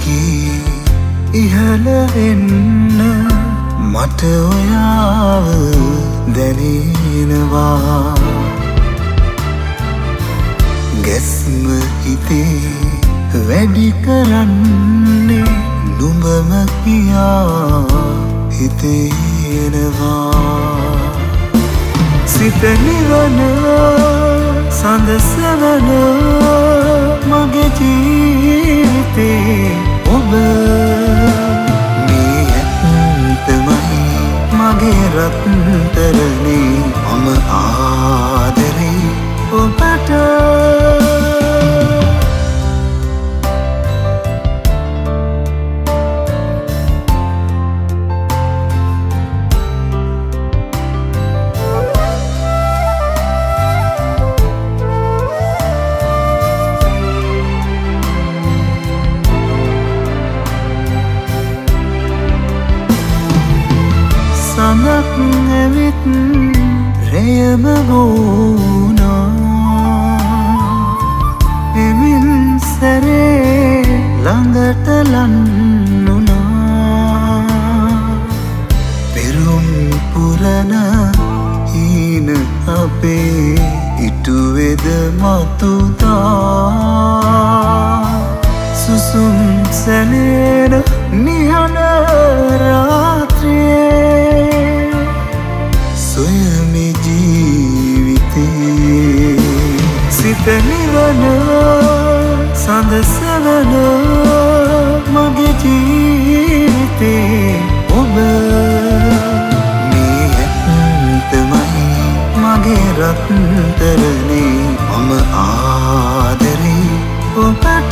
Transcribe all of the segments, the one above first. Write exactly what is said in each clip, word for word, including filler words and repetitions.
දිගේ ඉහළ එන්න මට ඔයාව දැනෙනවා ගැස්ම හිතේ වැඩි කරන්නේ නුඹම කියා හිතෙනවා සිත නිවන සඳ සැවන මගේ ජීවිතේ ඔබ මේ ඇත්තමයි මගේ රත්තරනේ මම ආදරේ ඔබට සඳක් ඇවිත් රෙයම වුණා එමින් සැරේ ළඟට ලන්නුනා පෙරුම් පුරන හීන අපේ ඉටුවේද මතුදා සුසුම් සැලෙන නිහඬ රාත්‍රියේ සොයමි ජීවිතේ සිත නිවන සඳ සැවන මගේ ජීවිතේ ඔබ මේ ඇත්තමයි මගේ රත්තරනේ මම ආදරේ ඔබට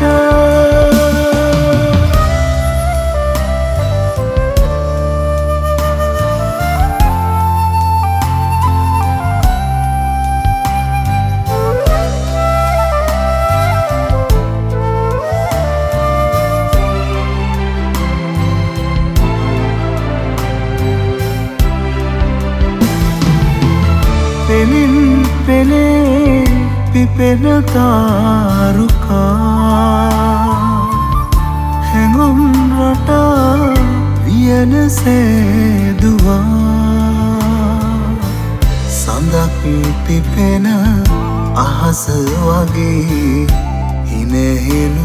පෙමින් පෙනේ පිපෙන තාරුකා හැඟුම් රටා වියන සේදුවා සඳක් පිපෙන අහස වගේ හිනහෙනු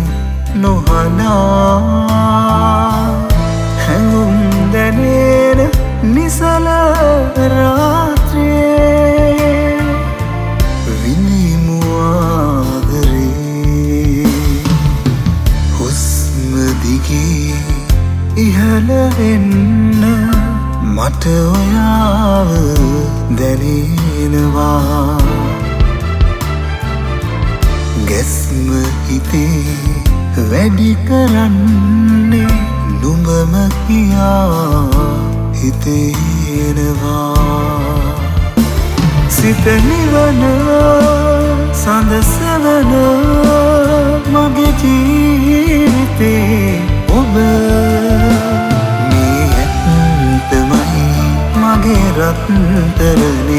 නොහනා හැඟුම් දැනෙන නිසල රාත්‍රියේ විනිමු ආදරේ හුස්ම දිගේ ඉහළ එන්න මට ඔයාව දැනෙනවා ගැස්ම හිතේ වැඩි කරන්නේ නුඹම කියා හිතෙනවා සිත නිවන සඳ සැවන මගේ ජීවිතේ ඔබ මේ ඇත්තමයි මගේ රත්තරනේ